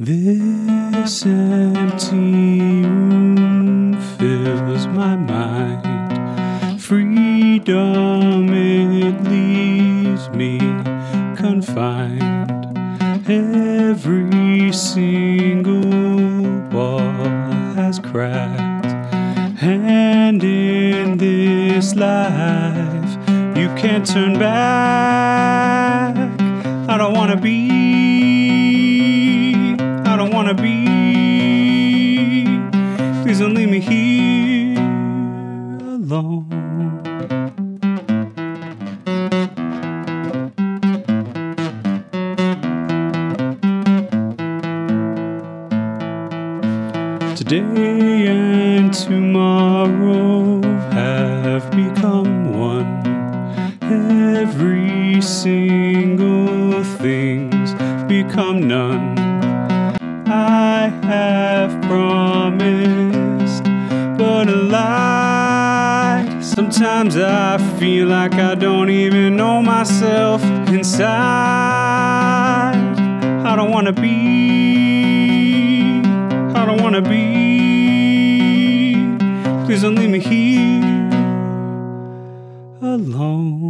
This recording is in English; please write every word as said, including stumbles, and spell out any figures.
This empty room fills my mind. Freedom, it leaves me confined. Every single wall has cracked, and in this life you can't turn back. I don't wanna be, I don't wanna be. Please don't leave me here alone. Today and tomorrow have become one. Every single thing's become none. I have promised, but a lie. Sometimes I feel like I don't even know myself inside. I don't wanna be, I don't wanna be. Please don't leave me here alone.